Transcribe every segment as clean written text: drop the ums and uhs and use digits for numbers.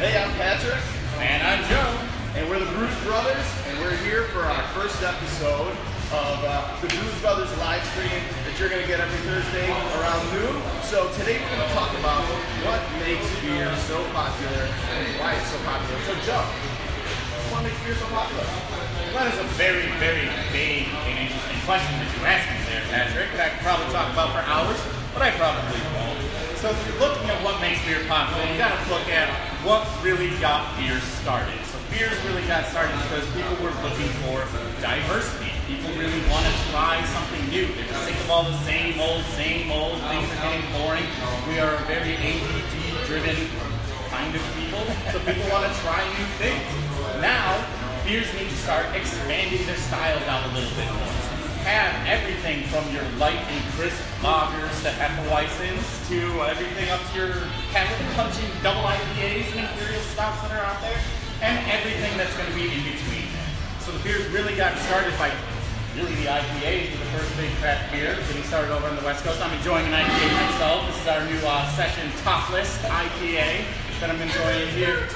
Hey, I'm Patrick. And I'm Joe. And we're the Brews Brothers, and we're here for our first episode of the Brews Brothers live stream that you're going to get every Thursday around noon. So today we're going to talk about what makes beer so popular and why it's so popular. So Joe, what makes beer so popular? Well, that is a very, very big and interesting question that you asked me there, Patrick. That I could probably talk about for hours, but I probably won't. So if you're looking at what makes beer popular, you got to look at what really got beer started. So beers really got started because people were looking for diversity. People really want to try something new. They're sick of all the same old. Things are getting boring. We are a very ADD-driven kind of people, so people want to try new things. Now, beers need to start expanding their styles out a little bit more. So you have everything from your light and crisp lagers to Hefeweizens to everything up to your punching double IPAs and imperial stouts that are out there, and everything that's going to be in between. So the beers really got started by really the IPAs were the first big craft beer getting started over on the West Coast. I'm enjoying an IPA myself. This is our new Session Top List IPA that I'm enjoying here.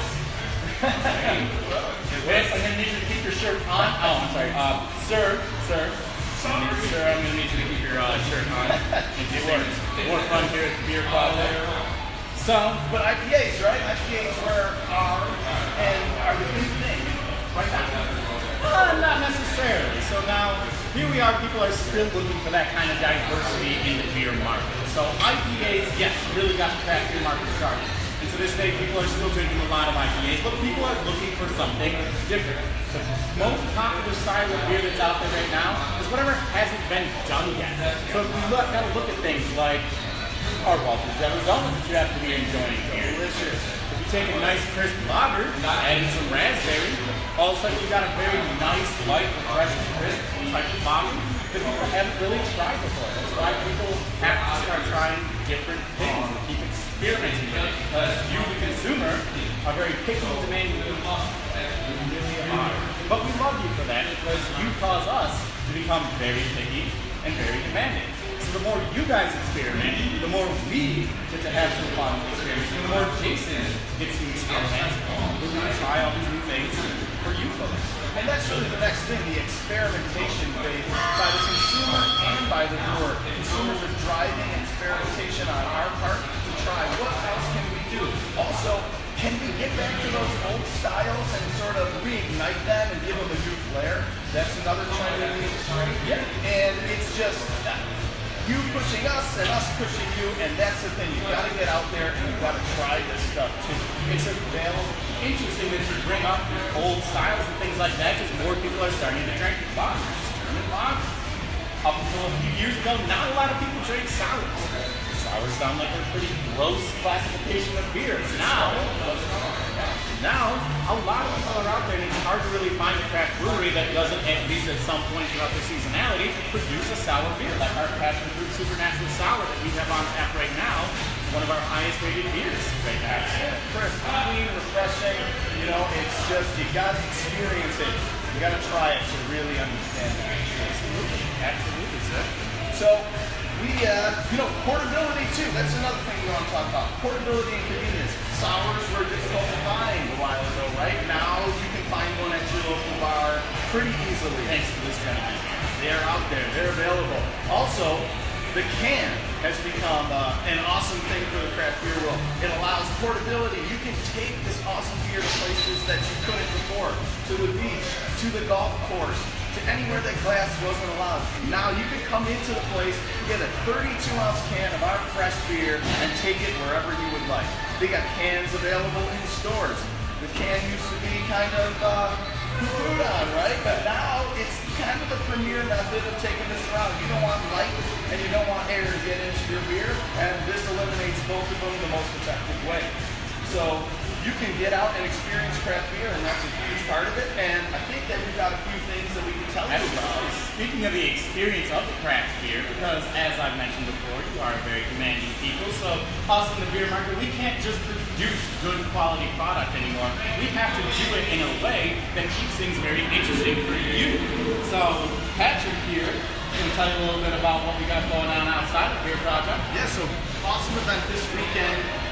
Yes, I'm going to need you to keep your shirt on. Oh, I'm sorry. Sir, I'm going to need you to keep your shirt on. It's more fun here at the beer closet. So, but IPAs, right? IPAs are the new thing right now. not necessarily. So now, here we are, people are still looking for that kind of diversity in the beer market. So IPAs, yes, really got the craft beer market started. And to this day, people are still drinking a lot of IPAs, but people are looking for something different. The most popular style of beer that's out there right now is whatever hasn't been done yet. So if we gotta look at things like our Walters Arizona that you have to be enjoying here. Delicious. If you take a nice crisp lager, add in some raspberry, all of a sudden you got a very nice, light, refreshing, crisp type of lager that people haven't really tried before. That's why people have to start trying different things and keep experimenting with it, because you, the consumer, are very picky and demanding of us. You really are. But we love you for that because you cause us to become very picky and very demanding. So the more you guys experiment, the more we get to have some fun experimenting, the more Jason gets to experiment. We're going to try all these new things for you folks. And that's really the next thing, the experimentation phase by the consumer and by the brewer. Consumers are driving experimentation on our part to try what else can we do. Also, can we get back to those old styles and sort of reignite them and give them a new flair? That's another trend in the industry. Yeah. And it's just you pushing us and us pushing you, and that's the thing. You got to get out there and you got to try this stuff too. It's available. Interesting that you bring up old styles and things like that, because more people are starting to drink lagers, German lagers. Up until a few years ago, not a lot of people drank sours. Sours sound like a pretty gross classification of beers. Now, a lot of people are out there, and it's hard to really find a craft brewery that doesn't, at least at some point throughout their seasonality, produce a sour beer, like our Passion Fruit Supernatural Sour that we have on tap right now. One of our highest rated beers right now. Crisp, clean, refreshing. You know, it's just, you got to experience it. You got to try it to really understand it. Absolutely, sir. So, portability too. That's another thing we want to talk about. Portability and convenience. Sours were difficult to find a while ago, right? Now you can find one at your local bar pretty easily. Thanks to this gentleman. They're out there. They're available. Also, the can has become an awesome thing for the craft beer world. It allows portability. You can take this awesome beer to places that you couldn't before. To the beach, to the golf course, to anywhere that glass wasn't allowed. Now you can come into the place, get a 32-ounce can of our fresh beer, and take it wherever you would like. They got cans available in stores. The can used to be kind of poo-pooed on, right? But now it's kind of the premier method of taking this around. You don't want light and you don't want air to get into your beer, and this eliminates both of them the most effective way. So you can get out and experience craft beer, and that's a huge part of it. And I think that we've got a few things that we can tell you about. Speaking of the experience of the craft beer, because as I've mentioned before, you are very demanding people, so us in the beer market, we can't just produce good quality product anymore. We have to do it in a way that keeps things very interesting for you. So Patrick here can tell you a little bit about what we got going on outside of Beer Project. Yeah, so awesome event this weekend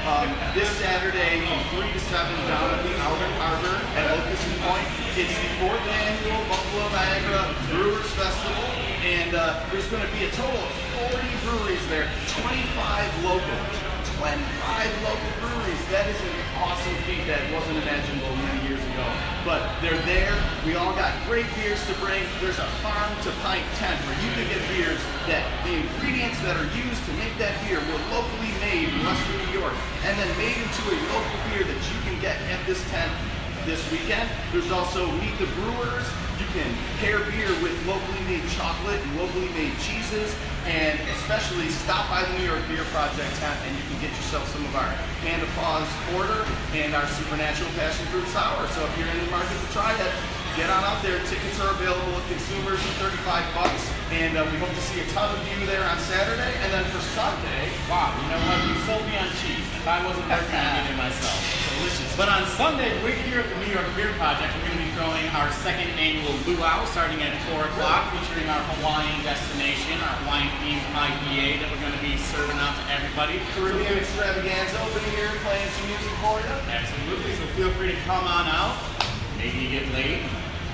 This Saturday from 3 to 7 down at the Outer Harbor at Locust Point. It's the 4th annual Buffalo Niagara Brewers Festival, and there's going to be a total of 40 breweries there, 25 local. 25 local breweries. That is an awesome feat that wasn't imaginable many years ago. But they're there. We all got great beers to bring. There's a farm to pint tent where you can get beers that the ingredients that are used to make that beer were locally made in Western New York and then made into a local beer that you can get at this tent this weekend. There's also Meet the Brewers. You can pair beer with locally made chocolate and locally made cheeses, and especially stop by the New York Beer Project tent and you can get yourself some of our Hand of Paws Porter and our Supernatural Passion Fruit Sour. So if you're in the market to try that, get on out there. Tickets are available at Consumers at $35, and we hope to see a ton of you there on Saturday. And then for Sunday, Wow, you know what? You sold me on cheese. If I wasn't working, I'd eat it myself. delicious. But on Sunday, we're here at the New York Beer Project. We're going to be throwing our second annual luau starting at 4 o'clock, featuring our Hawaiian destination, our Hawaiian-themed IPA that we're going to be serving out to everybody. Caribbean Extravaganza opening here, playing some music for you. Absolutely. So feel free to come on out. Maybe you get laid.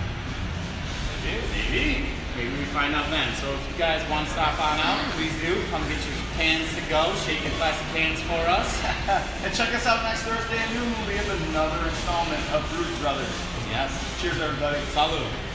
Maybe. Maybe we find out then. So if you guys want to stop on out, please do. Come get your cans to go. Shake your plastic cans for us. And check us out next Thursday at noon. We'll be in another installment of Brewers Brothers. Yes. Cheers, everybody. Salud.